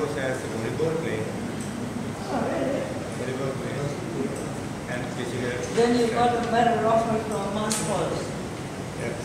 course as a volleyball player. Oh, really? Volleyball player. And physical. Then you got a better offer from Mass College. Yes.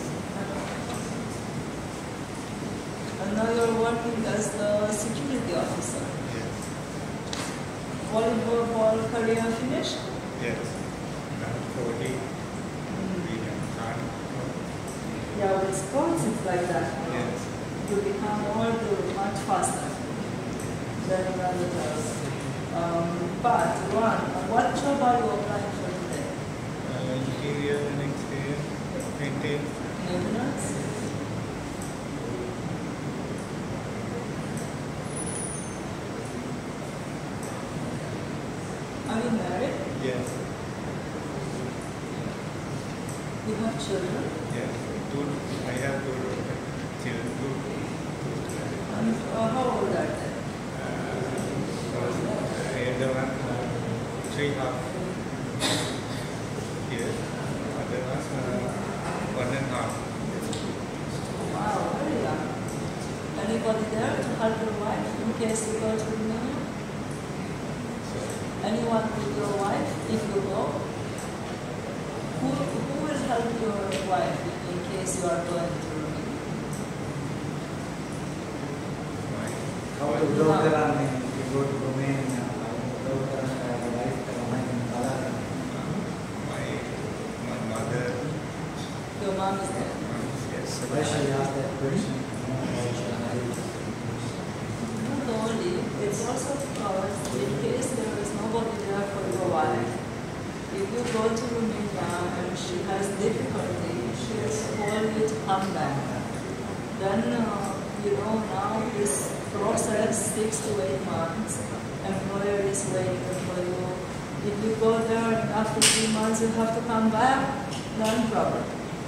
And now you're working as the security officer. Yes. Volleyball career finished? Yes. I'm 40. We can start. Yeah, with sports it's like that. Yes. You become older much faster than in other jobs. But Ron, what job are you applying for today? Interior and exterior painting. Maintenance? Are you married? Yes. You have children? Yes. I have two children. And how old are they? Elder one 3.5 years. Other one 1.5. Wow, very young. Anybody there to help your wife in case you go to Romania? Anyone with your wife if you go? Who will help your wife in case you are going to Romania? How to grow the running if you go to Romania? How to grow the life in Romania? My mother. Your mom is there. Yes. Why should you ask that question? Not only, it's also because in case there is nobody there for your wife, if you go to Romania and she has difficulty, she is told you to come back. Then, now this process 6 to 8 months, employer is waiting for you. If you go there and after 3 months you have to come back, no problem.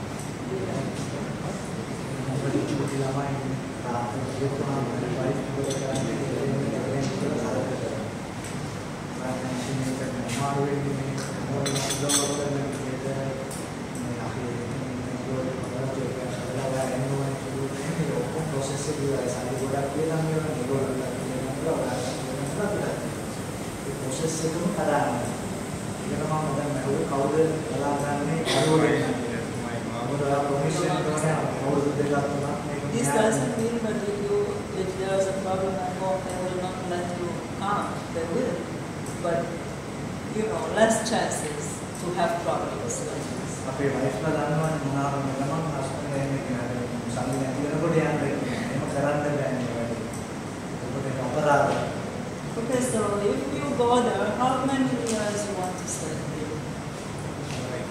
This doesn't mean that if there is a problem at home, they will not let you come. They will. But, less chances to have problems like this. අපේ වයිෆ්ලා දන්නවනේ මොනවා මම husband එන්නේ කියලා සල්ලි නැති වෙනකොට යන්න එහෙම කරන්න බෑ මේ වැඩේ. ඒකට අපරාධ. Okay, so if you go there, how many years you want to stay? Like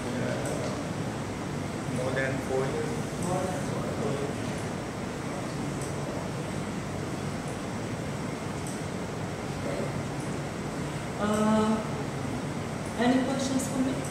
more than 4 years. More than 4 years. Okay. Any questions for me?